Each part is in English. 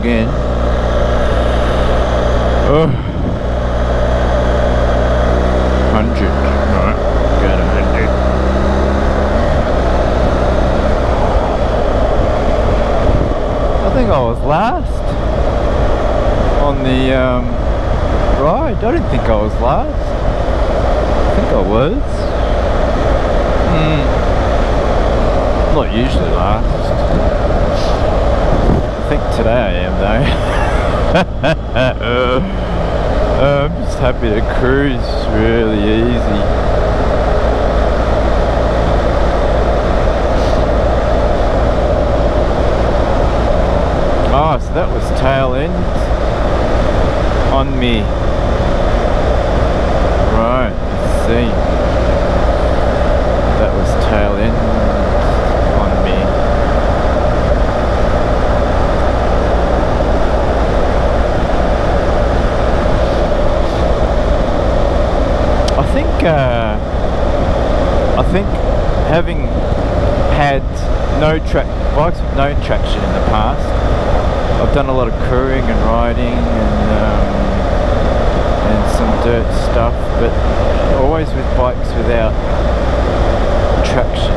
again. Oh. 100. Right. Go to 100. I think I was last on the ride. I didn't think I was last. I think I was. Not usually last. I think today I am though. I'm just happy to cruise really easy. Oh, so that was tail end on me. Right, let's see. That was tail end on me. I think having had bikes with no traction in the past, I've done a lot of crewing and riding and some dirt stuff, but always with bikes without traction.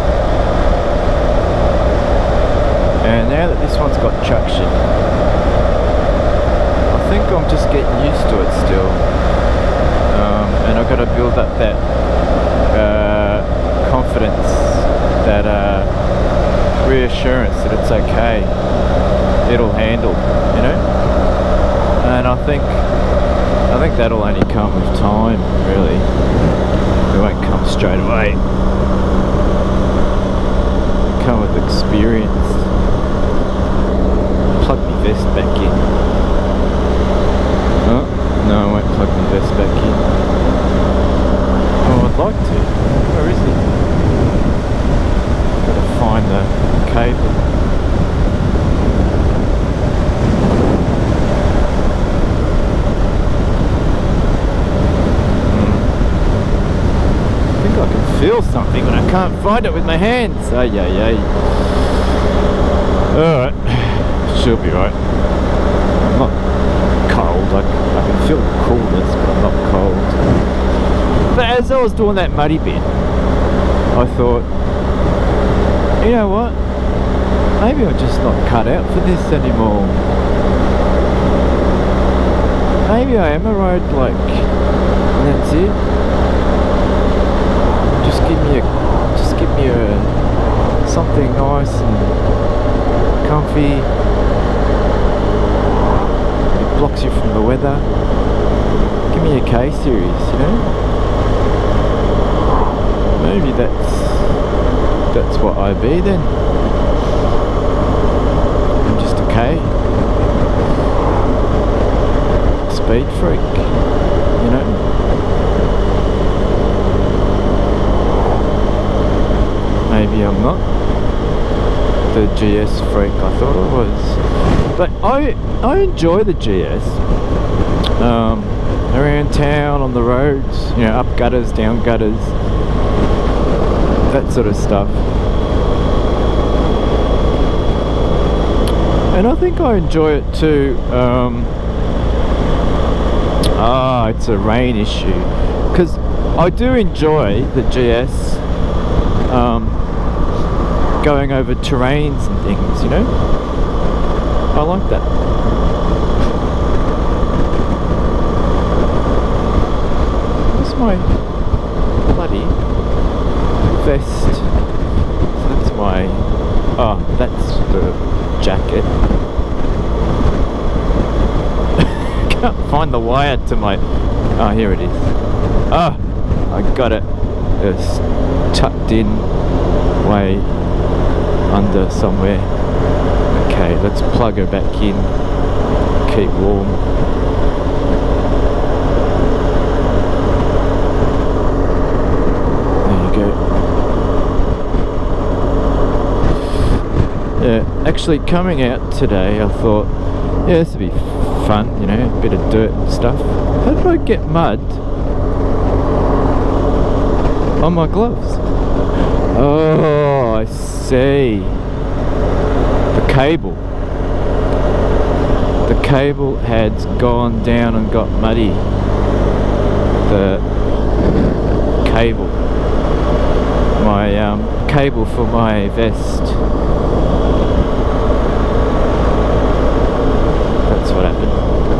And now that this one's got traction, I think I'm just getting used to it still. And I've got to build up that confidence, that reassurance that it's okay, it'll handle, you know. And I think that'll only come with time, really. It won't come straight away. It'll come with experience. Plug my vest back in. Oh, no, I won't plug my vest back in. Oh, I'd like to. Where is it? Gotta find the cable. I think I can feel something when I can't find it with my hands. Ay, ay, ay. Alright. She'll be right. I'm not cold. I can feel the coolness, but I'm not cold. But as I was doing that muddy bit, I thought, you know what? Maybe I'm just not cut out for this anymore. Maybe I am a road bloke. And that's it. Just give me a something nice and comfy. It blocks you from the weather. Give me a K series, you know? Maybe that's what I be then. I'm just a K. Speed freak, you know? Maybe I'm not the GS freak I thought I was. But I enjoy the GS. Around town, on the roads, you know, up gutters, down gutters, that sort of stuff. And I think I enjoy it too. It's a rain issue, because I do enjoy the GS going over terrains and things, you know. I like that. Where's my bloody vest? So that's my... oh, that's the jacket. Can't find the wire to my... oh, here it is. Oh, I got it. It's tucked in way under somewhere. Okay, let's plug her back in. Keep warm. Yeah, actually coming out today, I thought, yeah, this would be fun, you know, a bit of dirt and stuff. How did I get mud on my gloves? Oh, I see. The the cable had gone down and got muddy. The cable, my cable for my vest. That's what happened.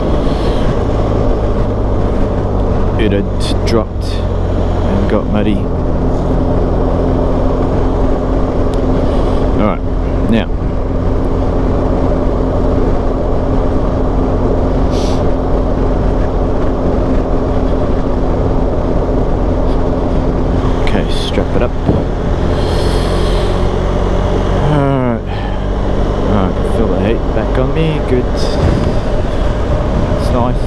It had dropped and got muddy. Alright, now okay, strap it up. Alright, I can feel the heat back on me, good. It's nice.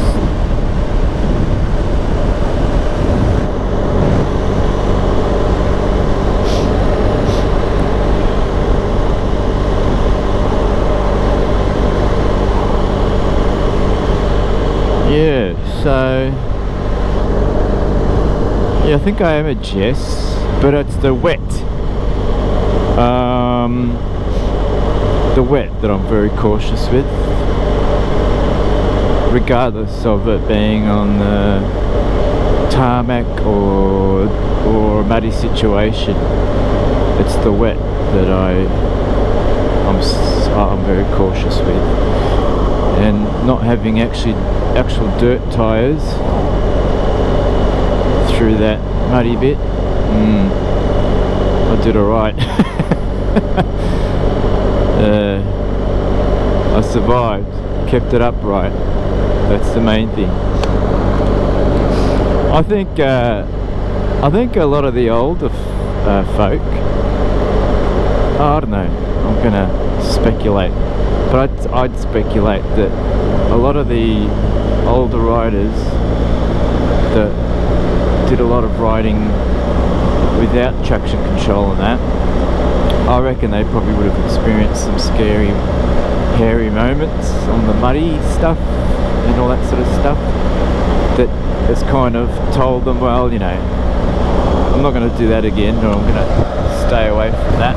Yeah, so yeah, I think I am a Jess, but it's the wet that I'm very cautious with, regardless of it being on the tarmac or a muddy situation. It's the wet that I'm very cautious with, and not having actual dirt tyres through that muddy bit. I did alright. I survived, kept it upright. That's the main thing. I think a lot of the older folk, I don't know, I'm gonna speculate, but I'd speculate that a lot of the older riders that did a lot of riding without traction control and that, I reckon they probably would have experienced some scary, hairy moments on the muddy stuff and all that sort of stuff that has kind of told them, well, you know, I'm not going to do that again, or I'm going to stay away from that.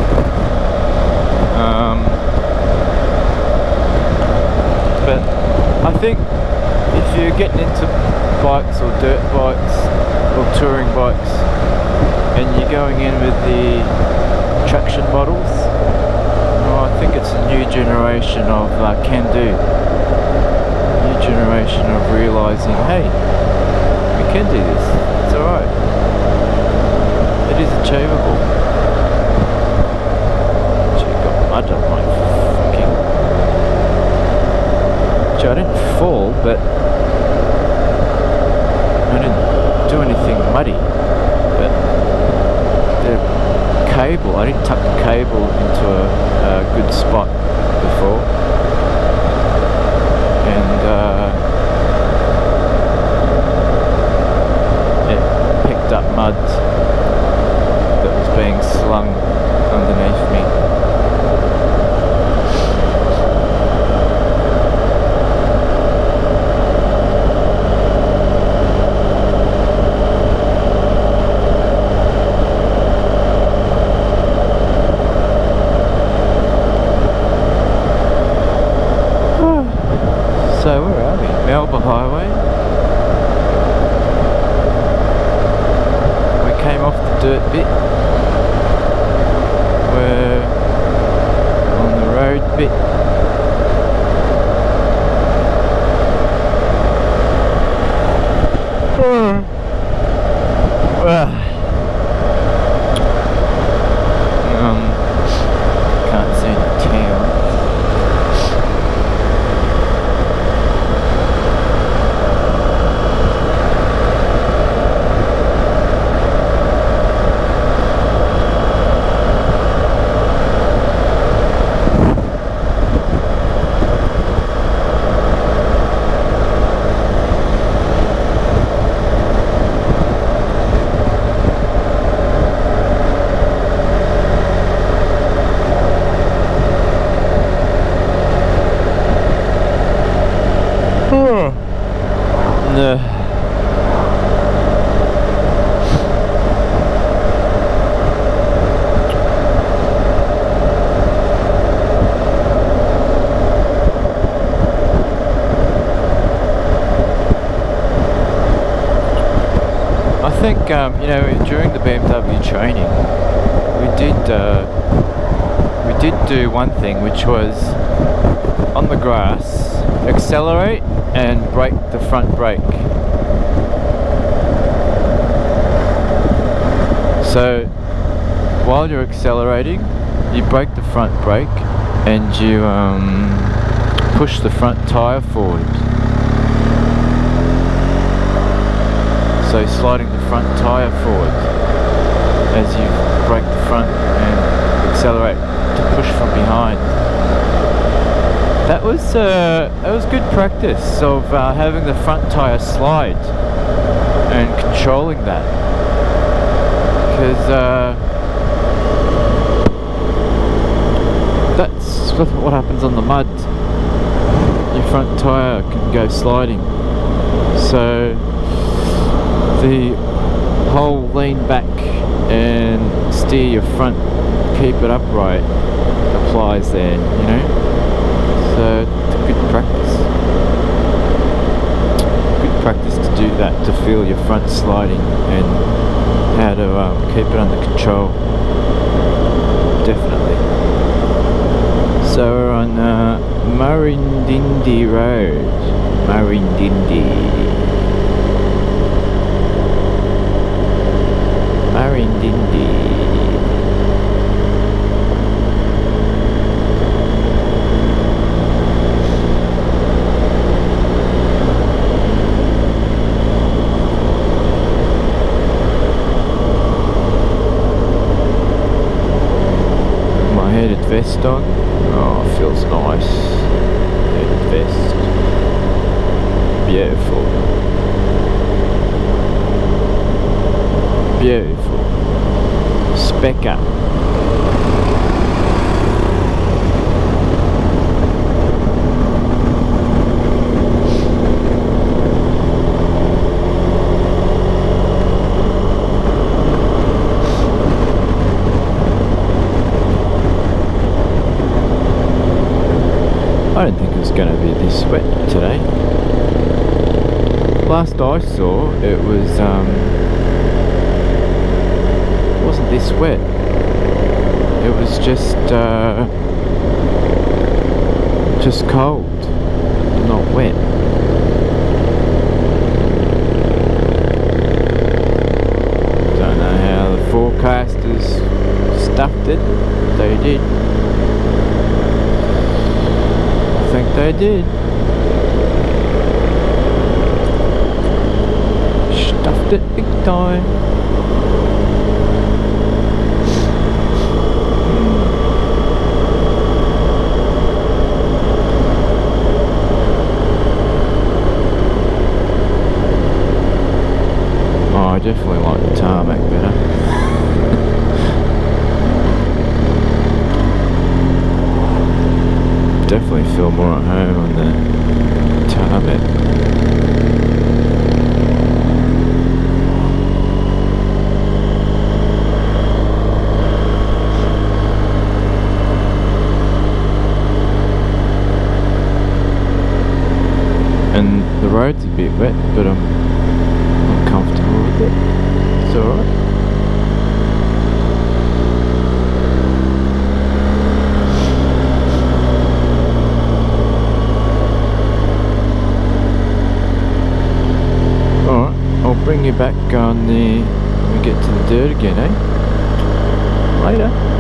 But I think if you're getting into bikes or dirt bikes or touring bikes and you're going in with the traction models, well, I think it's a new generation of can-do. New generation of realising, hey, we can do this, it's alright. It is achievable. Actually got mud on my fucking... I didn't fall, but I didn't do anything muddy. But the cable, I didn't tuck the cable into a good spot before, and it picked up mud that was being slung underneath me. So where are we? Melbourne Highway. We came off the dirt bit. We're on the road bit. Can't see the town. think you know, during the BMW training, we did do one thing, which was on the grass, accelerate and brake the front brake. So while you're accelerating, you brake the front brake and you push the front tyre forward. So sliding the front tyre forward as you brake the front and accelerate to push from behind. That was good practice of having the front tyre slide and controlling that, because that's what happens on the mud. Your front tyre can go sliding, so the whole lean back and steer your front, keep it upright, applies there, you know. So it's a good practice. Good practice to do that, to feel your front sliding and how to keep it under control. Definitely. So we're on Marindindi Road. Marindindi. Marindindi. My heated vest on. Oh, feels nice. Heated vest. Beautiful. Beautiful. Spec up. I didn't think it was going to be this wet today. Last I saw, it was wasn't this wet. It was just cold, not wet. Don't know how the forecasters stuffed it. They did. I think they did. Stuffed it big time. Oh, I definitely like the tarmac better. Definitely feel more at home on the tarmac. And the road's a bit wet, but I'm comfortable with it. It's alright. Bring you back on when we get to the dirt again, eh? Later.